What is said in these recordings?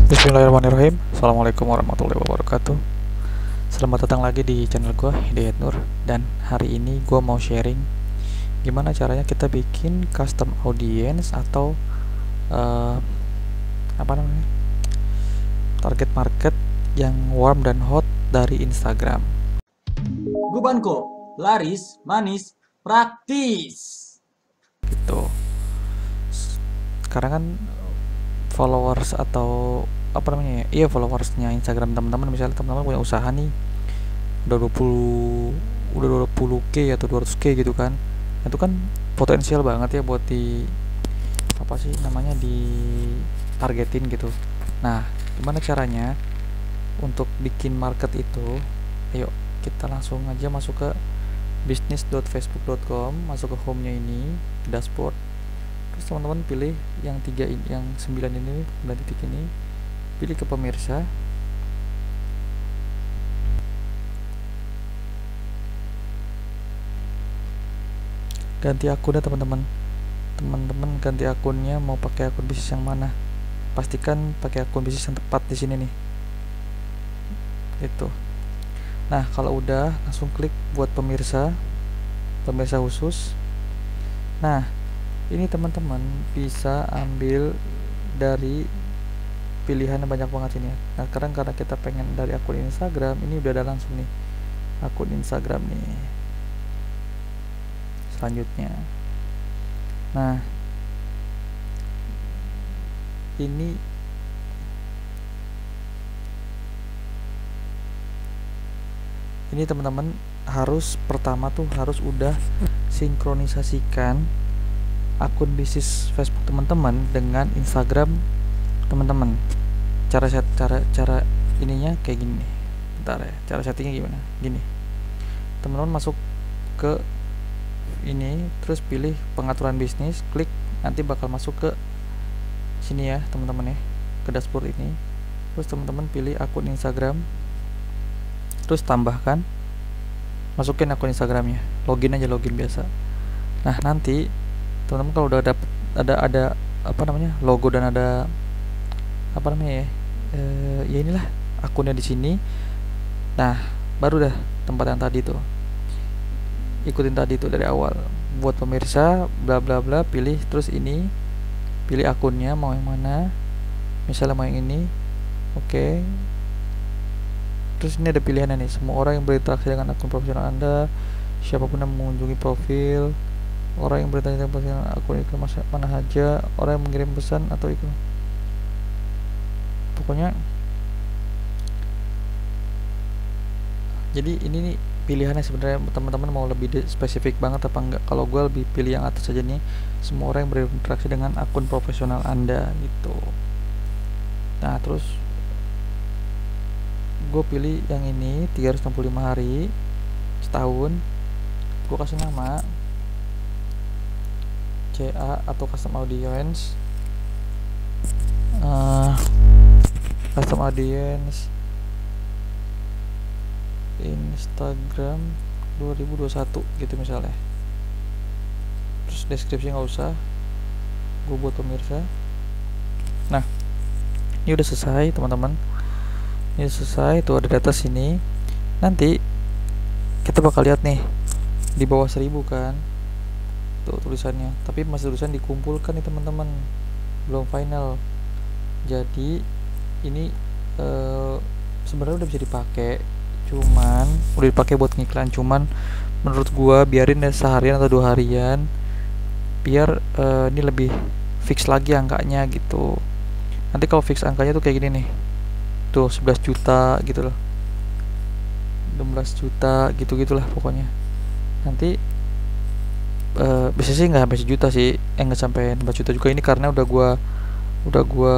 Bismillahirrahmanirrahim. Assalamualaikum warahmatullahi wabarakatuh. Selamat datang lagi di channel gue, Hidayat Nur. Dan hari ini gue mau sharing gimana caranya kita bikin custom audience atau apa namanya, target market yang warm dan hot dari Instagram. Gubanko, laris, manis, praktis. Gitu. Sekarang kan followers atau apa namanya, iya, followersnya Instagram teman-teman, misalnya teman-teman punya usaha nih, udah 20k atau 200k gitu kan, itu kan potensial banget ya buat di apa sih namanya, di targetin gitu. Nah, gimana caranya untuk bikin market itu? Ayo kita langsung aja masuk ke business.facebook.com, masuk ke home-nya ini, dashboard. Terus teman-teman pilih yang 3 ini, yang 9 ini, 9 titik ini, pilih ke pemirsa. Ganti akunnya teman-teman. Teman-teman ganti akunnya, mau pakai akun bisnis yang mana? Pastikan pakai akun bisnis yang tepat di sini nih. Itu. Nah, kalau udah, langsung klik buat pemirsa khusus. Nah, ini teman-teman bisa ambil dari pilihan banyak banget ini ya. Nah, sekarang karena kita pengen dari akun Instagram, ini udah ada langsung nih akun Instagram nih. Selanjutnya, nah ini teman-teman harus pertama tuh harus udah sinkronisasikan akun bisnis Facebook teman-teman dengan Instagram teman-teman. Cara ininya kayak gini nih. Bentar ya, cara settingnya gimana? Gini. Teman-teman masuk ke ini, terus pilih pengaturan bisnis, klik, nanti bakal masuk ke sini ya teman-teman ya, ke dashboard ini. Terus teman-teman pilih akun Instagram, terus tambahkan, masukin akun Instagramnya, login aja, login biasa. Nah, nanti teman-teman kalau udah dapet ada apa namanya, logo dan ada apa namanya ya, ya inilah akunnya di sini. Nah, baru dah tempat yang tadi tuh, ikutin tadi tuh dari awal, buat pemirsa bla bla bla, pilih, terus ini pilih akunnya mau yang mana, misalnya mau yang ini. Oke. Terus ini ada pilihannya nih, semua orang yang berinteraksi dengan akun profesional Anda, siapapun yang mengunjungi profil, orang yang berinteraksi dengan akun iklan mana saja, orang yang mengirim pesan atau iklan. Pokoknya jadi ini nih pilihannya sebenarnya, teman-teman mau lebih spesifik banget apa enggak. Kalau gue lebih pilih yang atas aja nih, semua orang yang berinteraksi dengan akun profesional Anda gitu. Nah, terus gue pilih yang ini 365 hari setahun. Gue kasih nama CA atau custom audience, custom audience Instagram 2021 gitu misalnya. Terus deskripsi nggak usah, gue buat pemirsa. Nah, ini udah selesai teman-teman, ini selesai tuh, ada data sini. Nanti kita bakal lihat nih di bawah 1000 kan tuh tulisannya, tapi masih tulisan dikumpulkan nih teman-teman, belum final. Jadi ini sebenarnya udah bisa dipakai, cuman udah dipakai buat ngiklan, cuman menurut gua biarin deh seharian atau 2 harian, biar ini lebih fix lagi angkanya gitu. Nanti kalau fix angkanya tuh kayak gini nih, tuh 11 juta gitu loh, 16 juta gitu-gitulah pokoknya. Nanti bisa sih nggak sampai sejuta sih, nggak sampai 16 juta juga ini, karena udah gua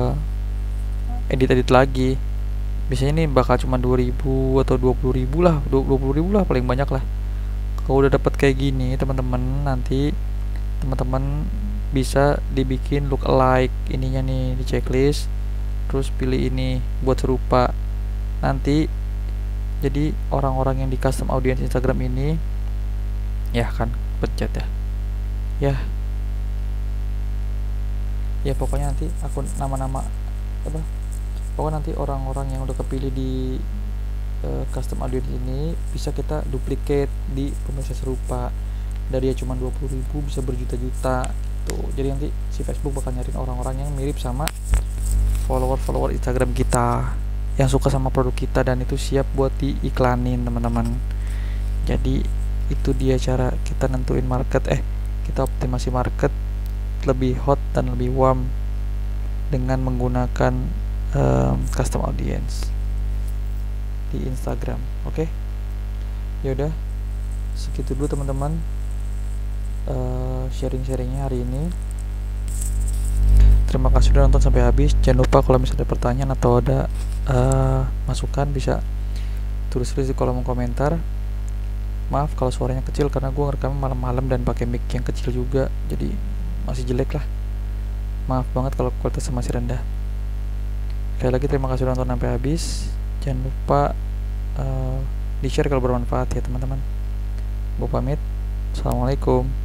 edit lagi. Biasanya ini bakal cuma 2000 atau 20.000 lah, 20.000 lah paling banyak lah. Kalau udah dapat kayak gini teman-teman, nanti teman-teman bisa dibikin look alike ininya nih di checklist, terus pilih ini buat serupa. Nanti jadi orang-orang yang di custom audience Instagram ini ya kan, pencet ya pokoknya nanti akun nama-nama apa pokoknya nanti orang-orang yang udah kepilih di custom audience ini bisa kita duplicate di pemirsa serupa. Dari ya cuma 20.000 bisa berjuta-juta tuh. Jadi nanti si Facebook bakal nyariin orang-orang yang mirip sama follower Instagram kita, yang suka sama produk kita dan itu siap buat diiklanin teman-teman. Jadi itu dia cara kita nentuin market, kita optimasi market lebih hot dan lebih warm dengan menggunakan custom audience di Instagram. Oke. Yaudah, segitu dulu teman-teman sharing-sharingnya hari ini. Terima kasih sudah nonton sampai habis. Jangan lupa kalau misalnya ada pertanyaan atau ada masukan bisa tulis di kolom komentar. Maaf kalau suaranya kecil karena gue ngerekamnya malam-malam dan pakai mic yang kecil juga, jadi masih jelek lah. Maaf banget kalau kualitasnya masih rendah. Sekali lagi terima kasih sudah nonton sampai habis. Jangan lupa di share kalau bermanfaat ya teman-teman. Gue pamit. Assalamualaikum.